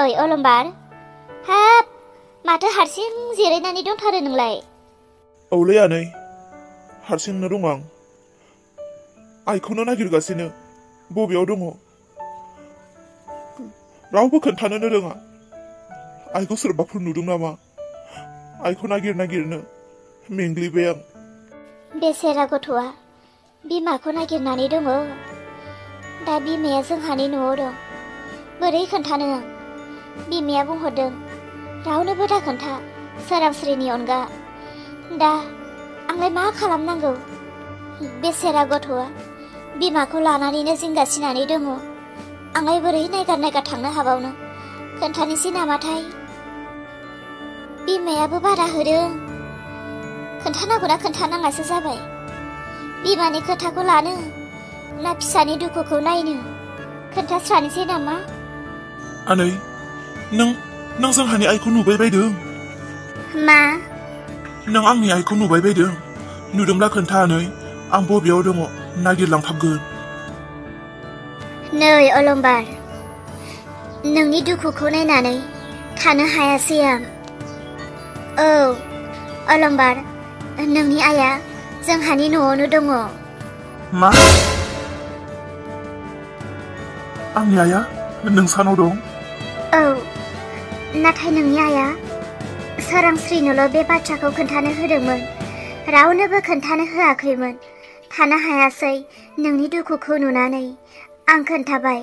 नै अलंबार हाब माथो हारसिं जिरायनानै दंथारो नोंलाय? औलै आनै हारसिंनो दं आं आइखौनो नागिरगासिनो बबेयाव दङ रावबो खोन्थानोनो रोङा आइखौ सोरबाफोर नुदों नामा आइखौ नागिरनो मेंग्लिबाय आं। बेसेरा गथ'आ बिमाखौ नागिरनानै दङ दा बिमाया जोंहानि न'आव दं बोरै खोन्थानो आं बिमाया बुंहरदों रावनोबो दा खोन्था सोरांस्रिनि अनगा दा आंलाय मा खालामनांगौ बेसेरा गथ'आ बिमाखौ लानानैनो जिंगासिनानै दङ आंलाय बोरै नायगार थांनो हाबावनो खोन्थानोसै नामाथाय बिमायाबो बादा होदों खोन्थानांगौना खोन्थानाङासो जाबाय बिमानि खोथाखौ लानो ना फिसानि दुखुखौ नायनो खोन्थास्रानोसै नामा? आनै नों जोंहानि आइखौ नुबाय बायदों? मा? नों आंनि आइखौ नुबाय बायदों? नुदोंब्ला खोन्था आनै आं बबेयाव दङ नागिरलांथाबगोन। नै अलंबार नोंनि दुखुखौ नायनानै थानो हायासै आं। औ अलंबार नोंनि आइया जोंहानि न'आवनो दङ। मा? आंनि आइया नोंसानाव दं? औ नाथाय नोंनि आइया सोरांस्रिनोल' बे बाथ्राखौ खोन्थानो होदोंमोन रावनोबो खोन्थानो होआखैमोन थानो हायासै नोंनि दुखुखौ नुनानै आं खोन्थाबाय।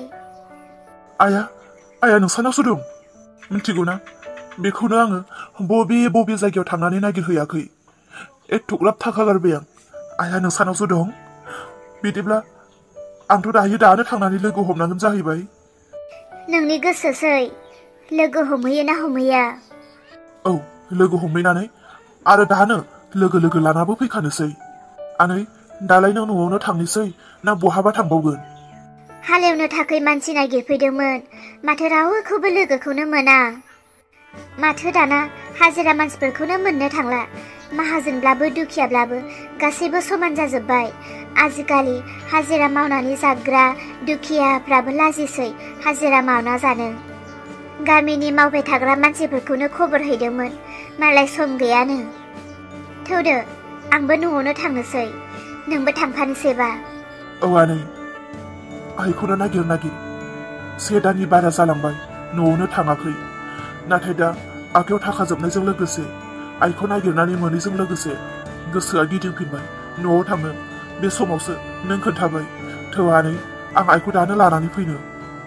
आइया नोंसानावसो दं मिथिगौना बेखौनो आङो बबे जायगायाव थांनानै नागिरहैयाखै एथ'ग्राब थाखा गारबाय आं आइया नोंसानावसो दं बिदिब्ला आंथ' दानो थांनानै लोगो हमनांगोन जाहैबाय। नोंनि गोसोसै लोगो हमहैयो ना हमहैया? औ लोगो हमहैनानै आरो दानो लोगो लानाबो फैखानोसै। आनै दालाय नों न'आवनो थांनोसै ना बहाबा थांबावगोन? हालेवनो थाखाय मानसि नागिरफैदोंमोन माथो रावखौबो लोगोखौनो मोना माथो दाना हाजिरा मानसिफोरखौनो मोननो थांला माहाजोनब्लाबो दुखियाब्लाबो गासैबो समान जाजोब्बाय आजिखालि हाजिरा मावनानै जाग्रा दुखियाफ्राबो लाजिसै हाजिरा मावना जानो। गामिनि मावबाय थाग्रा मानसिफोरखौनो खबर हैदोंमोन मालाय सम गैयानो। थौदो आंबो न'आवनो थांनोसै नोंबो थांफानोसैबा? औ आनै आइखौनो नागिर से दाननि बारा जालांबाय न'आवनो थाङाखै नाथाय दा आखायाव थाखा जोबनायजों लोगोसे आइखौ नागिरनानै मोनैजों लोगोसे गोसोआ गिदिंफिनबाय न'आव थांनो बे समावसो नों खोन्थाबाय थौ आनै आं आइखौ दानो लानानै फैनो।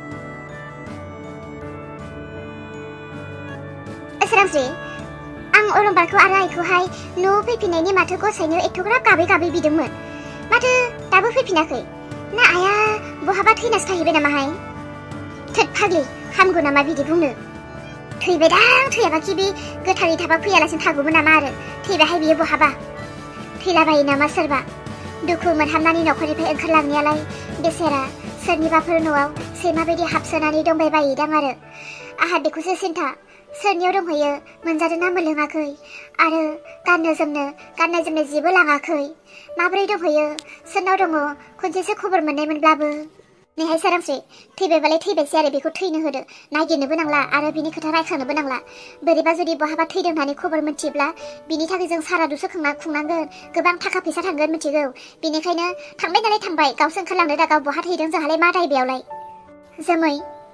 सोरांस्रि आं अलंबारखौ आरो आइखौहाय न'आव फैफिननायनि माथो गसायनो एथ'ग्राब गाबै बिदोंमोन माथो दाबो फैफिनाखै ना आइया बहाबा थैनासो थाहैबाय नामाहाय? थोद फाग्लि हामगौ नामा बिदि बुंनो थैबायदां थैयाबाखि बे गोथारै थाबा फैयालासिनो थागौमोन नामा आरो थैबायहाय बियो बहाबा थैलाबायो नामा सोरबा दुखु मोनहाबनानै न'खरनिफ्राय ओंखारलांनायालाय बेसेरा सोरनिबाफोर न'आव सैमा बायदि हाबसोनानै दंबाय बायोदां आरो आहा बेखौसो सिन्था सोरनियाव दंहैयो मोनजादोंना मोनलोङाखै आरो गाननाय जोमनाय जेबो लाङाखै माबोरै दंहैयो सोरनाव दङ खनसेसो खबर मोननायमोनब्लाबो। नैहाय सोरांस्रि थैबायबालाय थैबायसै आरो बेखौ थैनो होदो नागिरनोबो नांला आरो बिनि खोथा रायखांनोबो नांला बोरैबा जुदि बहाबा थैदों होननानै खबर मोनथियोब्ला बिनि थाखाय जों सारादुसो खुंनांगोन गोबां थाखा फैसा थांगोन मिथिगौ बेनिखायनो थांबाय नालाय थांबाय गावसो ओंखारलांदो दा गाव बहा थैदों जोंहालाय मा दाय बेयावलाय। जोमै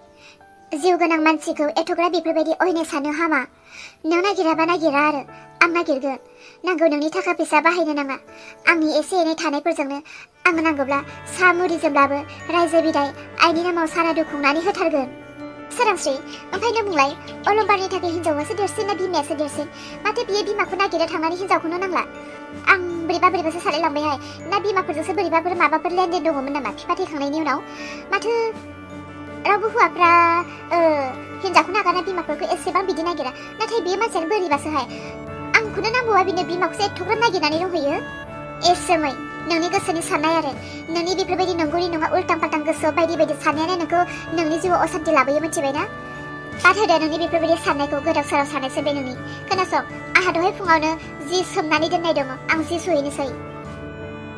जिउ गोनां मानसिखौ एथ'ग्राब बेफोरबायदि अयनाय सानो हामा नों नागिराबा नागिरा आरो आं नागिरगोन नांगौ नोंनि थाखा फैसा बाहायनो नाङा आंनि एसे एनै थानायफोरजोंनो आंनो नांगौब्ला सा मुरिजोंब्लाबो रायजो बिदाय आइनि नामाव सारादु खुंनानै होथारगोन। सोरांस्रि ओमफ्राय नों बुंलाय अलंबारनि थाखाय हिनजावासो देरसिन ना बिमायासो देरसिन माथो बियो बिमाखौ नागिरनो थांनानै हिनजावखौनो नांला आं बोरैबासो सालायलांबायहाय ना बिमाफोरजोंसो माबाफोर लेनदेन दङमोन नामा बिफा थैखांनायनि उनाव माथो रावबो हौवाफ्रा हिनजावखौ नागारना बिमाफोरखौ एसेबां बिदि नागिरा नाथाय बे मानसियानो बोरैबासोहाय आंखौनो नांगौआ बिनो बिमाखौसो एथ'ग्राब नागिरनानै दंहैयो। एसेमै नोंनि गोसोनि साननाय आरो नोंनि बेफोरबायदि नंगौनि नङा उल्टां फाल्टां गोसोआव बायदि साननायानो नोंखौ नोंनि जिउआव असान्थि लाबोयो मिथिबायना? बाद होदो नोंनि बेफोरबायदि साननायखौ गोदाव सोराव साननायसो बे नोंनि खोनासं आंहा दहाय फुङावनो जि सोमनानै दोननाय दङ आं जि सुहैनोसै।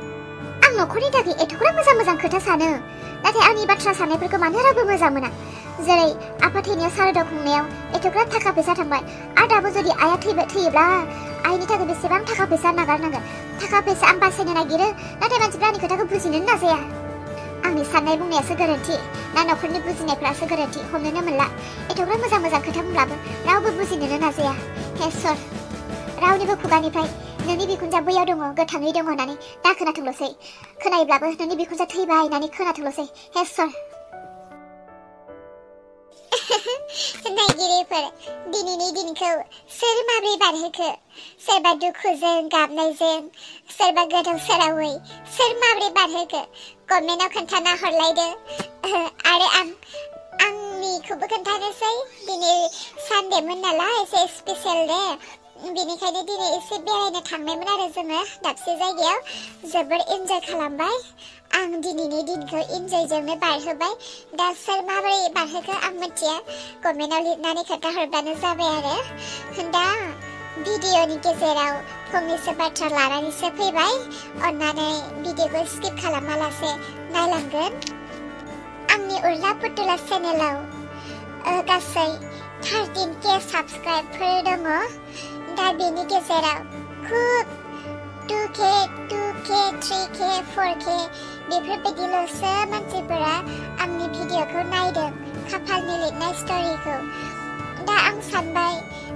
आं न'खरनि थाखाय एथ'ग्राब मोजां खोथा सानो नाथाय आंनि बाथ्रा साननायफोरखौ मानो रावबो मोजां मोना जेरै आफा थैनायाव सारादु खुंनायाव एथ'ग्राब थाखा फैसा थांबाय आरो दाबो जुदि आइया थैयोब्ला आइनि थाखाय बेसेबां थाखा फैसा नागारनांगोन थाखा फैसा आं बासायनो नागिरो नाथाय मानसिफ्रा आंनि खोथाखौ बुजिनो नाजाया आंनि साननाय बुंनायासो गोरोन्थि ना न'खरनि बुजिनायफ्रासो गोरोन्थि हमनोनो मोनला एथ'ग्राब मोजां खोथा बुंब्लाबो रावबो बुजिनोनो नाजाया हे इसोर रावनिबो खुगानिफ्राय नोंनि बिखुनजोआ बैयाव दङ गोथाङै दङ होननानै दा खोनाथोंल'सै खोनायोब्लाबो नोंनि बिखुनजोआ थैबाय होननानै खोनाथोंल'सै हे इसोर नायगिरिफोर दिनैनि दिनखौ सोर माबोरै बारहोखो सोरबा दुखुजों गाबनायजों सोरबा गोदाव सोरावै सोर माबोरै बारहोखो कमेन्टआव खोन्थाना हरलायदो आरो आंनिखौबो खोन्थानोसै दिनै सानदेमोन नालाय एसे स्पेसियेल दे बेनिखायनो दिनै एसे बेरायनो थांनायमोन आरो जोङो दाबसे जायगायाव जोबोर इन्जय खालामबाय आं दिनैनि दिनखौ इन्जयजोंनो बारहोबाय दा सोर माबोरै बारहोखो आं मिथिया कमेन्टआव लिरनानै खोन्थाहरबानो जाबाय आरो दा भिडिअनि गेजेराव फंनैसो बाथ्रा लानानैसो फैबाय अन्नानै भिडिअखौ स्किप खालामालासे नायलांगोन आंनि उर्ला पुतुला चेनेलाव गासै 13K साबस्क्राइबफोर दङ दा बेनि गेजेराव खुब 2K 3K 4K बेफोरबायदिल'सो मानसिफोरा आंनि भिडिअखौ नायदों खाफालनि लिरनाय स्ट'रिखौ दा आं सानबाय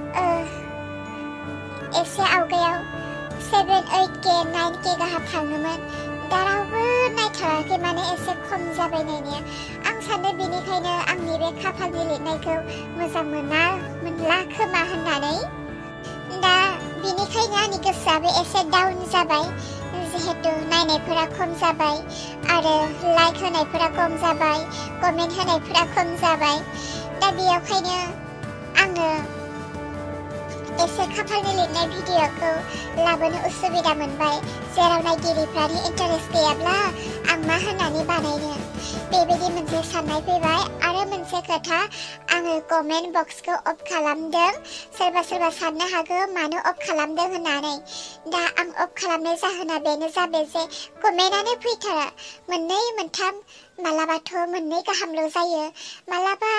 एसे आवगायाव 7-8K 9K गाहाम थाङोमोन दा रावबो नायथाराखै माने एसे खम जाबाय नायनाया आं सानो बेनिखायनो आंनि बे खाफालनि लिरनायखौ मोजां मोनला खोमा होननानै दा बेनिखायनो आंनि गोसोआबो एसे डाउन जाबाय जिहेतु नायनायफोरा खम जाबाय आरो लाइक होनायफोरा खम जाबाय कमेन्ट होनायफोरा खम जाबाय दा बेयावखायनो आङो एसे खाफालनि लिरनाय भिडिअखौ लाबोनो उसुबिदा मोनबाय जेराव नायगिरिफ्रानि इन्टारेस्ट गैयाब्ला आं मा होनानै बानायनो बेबायदि मोनसे साननाय फैबाय आरो मोनसे खोथा आङो कमेन्ट बक्सखौ अफ खालामदों सोरबा साननो हागौ मानो अफ खालामदों होननानै दा आं अफ खालामनाय जाहोना बेनो जाबाय जे कमेन्टआनो फैथारा मोननै मोनथाम मालाबाथ' मोननै गाहामल' जायो मालाबा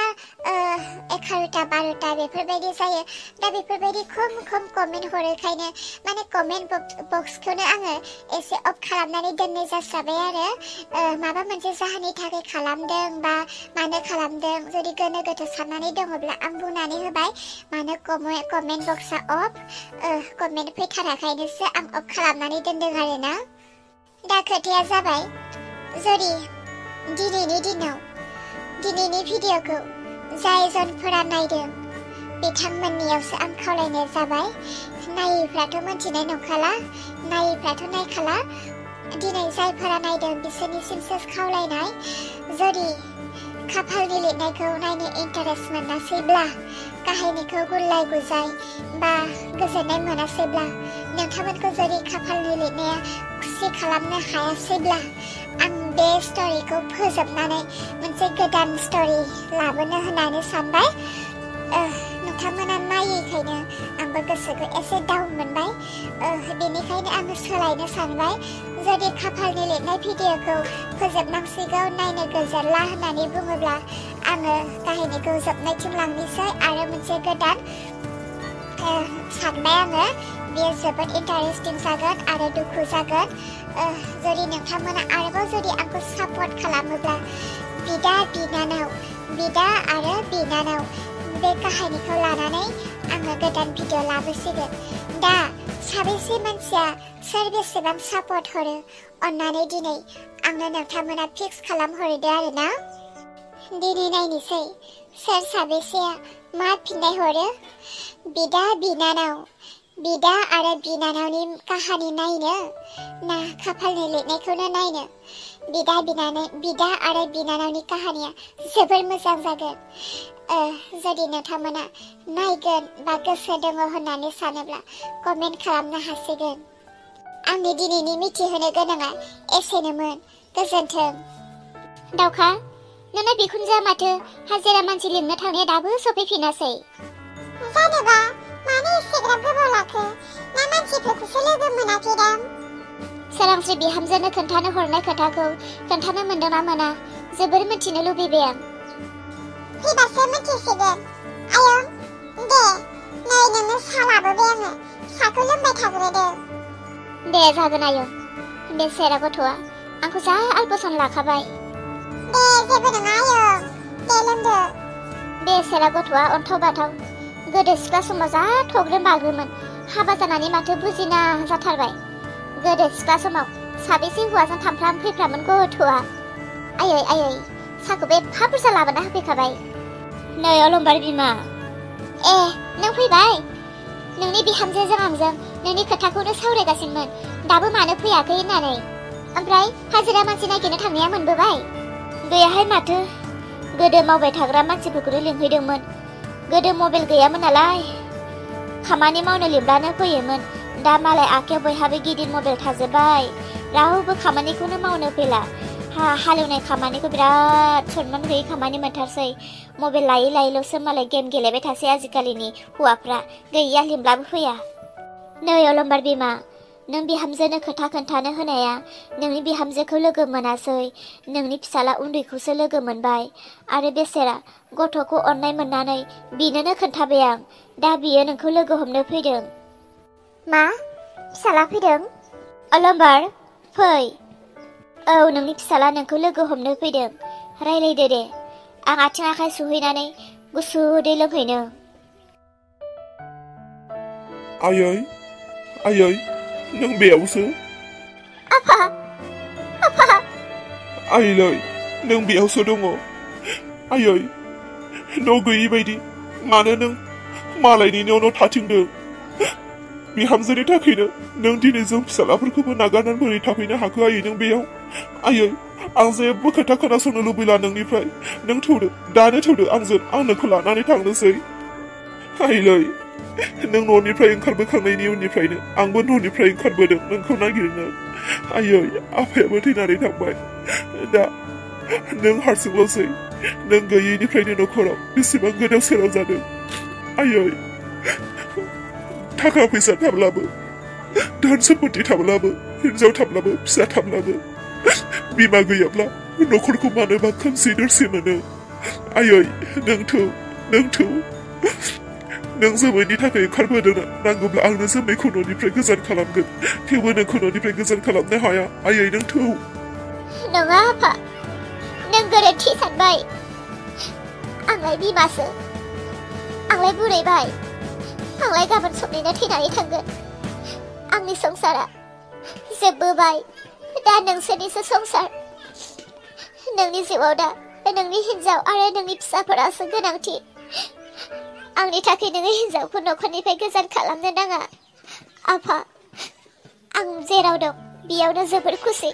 11टा 12टा बेफोरबायदि जायो दा बेफोरबायदि खम कमेन्ट हरोखायनो माने कमेन्ट बक्सखौनो आङो एसे अफ खालामनानै दोननाय जास्राबाय आरो माबा मोनसे जाहोननि थाखाय खालामदों बा मानो खालामदों जुदि गोनो गोथो साननानै दङब्ला आं बुंनानै होबाय मानो कमेन्ट बक्सआ अफ कमेन्ट फैथाराखायनोसो आं अफ खालामनानै दोनदों आरोना दा खोथाया जाबाय जुदि दिनैनि दिनाव दिनैनि भिडिअखौ जाय जनफोरा नायदों बिथांमोननियावसो आं खावलायनाय जाबाय नायैफ्राथ' मोनथिनाय नंखाला नायैफ्राथ' नायखाला दिनै जायफोरा नायदों बिसोरनिसिमसो खावलायनाय जुदि खाफालनि लिरनायखौ नायनो इन्टारेस्ट मोनासैब्ला काहिनिखौ गुरलाय गुजाय बा गोजोननाय मोनासैब्ला नोंथांमोनखौ जुदि खाफालनि लिरनाया खुसि खालामनो हायासैब्ला आं बे स्ट'रिखौ फोजोबनानै मोनसे गोदान स्ट'रि लाबोनो होननानै सानबाय नोंथांमोना नायैखायनो आंबो गोसोखौ एसे डाउन मोनबाय बेनिखायनो आङो सोलायनो सानबाय जुदि खाफालनि लिरनाय भिडिअखौ फोजोबनांसिगौ नायनो गोजोनला होननानै बुङोब्ला आङो काहिनिखौ जोबनायथिं लांनोसै आरो मोनसे गोदान सानबाय आङो बेयो जोबोद इन्टारेस्टिं जागोन आरो दुखु जागोन जुदि नोंथांमोना आरोबाव जुदि आंखौ सापर्ट खालामोब्ला बिदा आरो बिनानाव बे काहिनिखौ लानानै आङो गोदान भिडिअ लाबोसिगोन दा साबेसे मानसिया सोर बेसेबां सापर्ट हरो अन्नानै दिनै आंनो नोंथांमोना फिक्स खालामहरदो आरोना दिनै नायनोसै सोर साबेसेया मा फिननाय हरो बिदा आरो बिनानावनि काहानि नायनो ना खाफालनि लिरनायखौनो नायनो बिदा आरो बिनानावनि काहानिया जोबोर मोजां जागोन जुदि नोंथांमोना नायगोन बा गोसो दङ होननानै सानोब्ला कमेन्ट खालामनो हासिगोन आंनि दिनैनि मिथिहोनो गोनाङा एसेनोमोन गोजोन्थों दावखा नोंना बिखुनजोआ माथो हाजिरा मानसि लिंनो थांनाया दाबो सफैफिनासै जानोबा मानो एसेग्राब गोबाव लाखो ना मानसिफोरखौसो लोगो मोनाखैदां सोरांस्रि बिहामजोनो खोन्थानो हरनाय खोथाखौ खोन्थानो मोनदों ना मोना जोबोर मिथिनो लुबैबाय आं फैबासो मिथिसिगोन आयं दे नै नोंनो सा लाबोबाय आङो साखौ लोंबाय थाग्रोदो दे जागोन आयं बे सेरा गथ'आ आंखौ जा आलपसन लाखाबाय दे जेबो नङा आयं दे लोंदो बे सेरा गथ'आ अन्थाव बाथाव गोदो सिख्ला समाव जा थग्रोम बाग्रोमोन हाबा जानानै माथो बुजिना जाथारबाय गोदो सिख्ला समाव साबेसे हौवाजों थांफ्राम फैफ्रामोन गथ'आ आयै आयै साखौ बे एफा बुरजा लाबोना होफैखाबाय नै अलंबार बिमा ए नों फैबाय नोंनि बिहामजोजों आंजों नोंनि खोथाखौनो सावरायगासिनोमोन दाबो मानो फैयाखै होननानै ओमफ्राय हाजिरा मानसि नागिरनो थांनाया मोनबोबाय गैयाहाय माथो गोदो मावबाय थाग्रा मानसिफोरखौनो लिंहैदोंमोन गोदो मबाइल गैयामोन नालाय खामानि मावनो लिंब्लानो फैयोमोन दा मालाय आखायाव बयहाबो गिदिर मबाइल थाजोब्बाय रावबो खामानिखौनो मावनो फैला हालेवनाय खामानिखौ बिराद सनमान गैयै खामानि मोनथारसै मबाइल लायै लायैल'सो मालाय गेम गेलेबाय थासै आजिखालिनि हौवाफ्रा गैया लिंब्लाबो फैया नै अलंबार बिमा नों बिहामजोनो खोथा खोन्थानो होनाया नोंनि बिहामजोखौ लोगो मोनासै नोंनि फिसाला उन्दैखौसो लोगो मोनबाय आरो बेसेरा गथ'खौ अननाय मोननानै बिनोनो खोन्थाबाय आं दा बियो नोंखौ लोगो हमनो फैदों मा फिसाला फैदों अलंबार फै औ नोंनि फिसाला नोंखौ लोगो हमनो फैदों रायलायदो दे आं आथिं आखाइ सुहैनानै गुसु दै लोंहैनो आयै आयै नों बेयावसो आफा आफा आइलै नों बेयावसो दङ आयै न' गैयि बायदि मानो नों मालायनि न' थाथिंदों बिहामजोनि थाखायनो नों दिनै जों फिसालाफोरखौबो नागारनानै बोरै थाफैनो हाखो आयै नों बेयाव आयै आं जेबो खोथा खोनासंनो लुबैला नोंनिफ्राय नों थौदो दानो थौदो आं नोंखौ लानानै थांनोसै आइलै नों न'निफ्राय ओंखारबोखांनायनि उननिफ्रायनो आंबो न'निफ्राय ओंखारबोदों नोंखौ नागिरनो आयै आफायाबो थैनानै थांबाय दा नों हारसिंल'सै नों गैयैनिफ्रायनो न'खराव बेसेबां गोदाव सोराव जादों आयै थाखा फैसा थाब्लाबो धोन सम्पति थाब्लाबो हिनजाव थाब्लाबो फिसा थाब्लाबो बिमा गैयाब्ला न'खरखौ मानोबा खोमसि दरसि मोनो आयै नों थौ नों जोमैनि थाखाय ओंखारबोदों नांगौब्ला आंनो जोमैखौ न'निफ्राय गोजान खालामगोन थेवबो नोंखौ न'निफ्राय गोजान खालामनो हाया आयै नों थौ नङा आफा नों गोरोन्थि सानबाय आंलाय बिमासो आंलाय बुरैबाय आंलाय गाबोन समनिनो थैनानै थांगोन आंनि संसारा जोबबोबाय दा नोंसोरनिसो संसार नोंनि जिउआव दा नोंनि हिन्जाव आरो नोंनि फिसाफोरासो गोनांथि आंनि थाखाय नोंनि हिन्जावखौ न'खरनिफ्राय गोजान खालामनो नाङा आफा आं जेराव दं बेयावनो जोबोर खुसि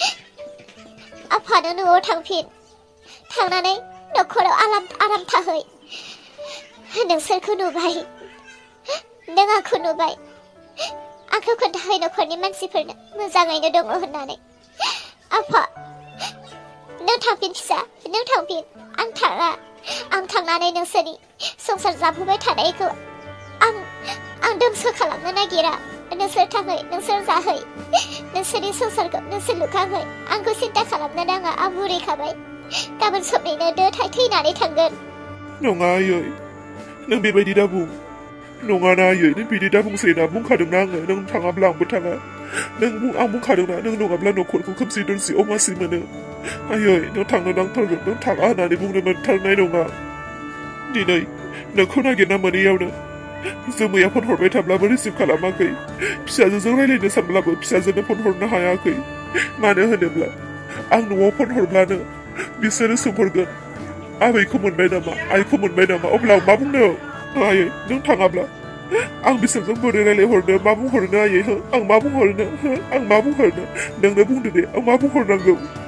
आफानो न'आव थांफिन थांनानै न'खराव आराम थाहै नोंसोरखौ नुबाय नों आंखौ नुबाय आंखौ खोन्थाहै न'खरनि मानसिफोरनो मोजाङैनो दङ होननानै आफा नों थांफिन फिसा नों थांफिन आं थाङा आं थांनानै नोंसोरनि संसार जाबोबाय थानायखौ आं दंस खालामनो नागिरा नोंसोर थाङै नोंसोर जाहै नोंसोरनि संसारखौ नोंसोर लुखाङै आंखौ सिन्था खालामनो नाङा आं बुरैखाबाय गाबोन समनिनो थैनानै थांगोन नङा आयै नों बेबायदि दा बुं नङाना आयै नों बिदि दा बुंसैना बुंखादोंना आङो नों थाङाब्ला आंबो थाङा आं बुंखादोंना नों नङाब्ला न'खरखौ खोमसि दरसि अमासि मोनो आयै नों थांनो नांथारगोन नों थाङा होननानै बुंनो मोनथारनाय नङा दिनै नोंखौ नागिरना मोनैयावनो जोमैया फन हरबाय थाब्लाबो रिसिभ खालामाखै फिसाजोजों रायलायनो सानब्लाबो फिसाजोनो फन हरनो हायाखै मानो होनोब्ला आं न'आव फन हरब्लानो बिसोरो सोंहरगोन आबैखौ मोनबाय नामा आइखौ मोनबाय नामा अब्ला आं मा बुंनो आयै नों थाङाब्ला आं बिसोरजों बोरै रायलायहरनो मा बुंहरनो आयै आं मा बुंहरनो नोंनो बुंदो दे आं मा बुंहरनांगौ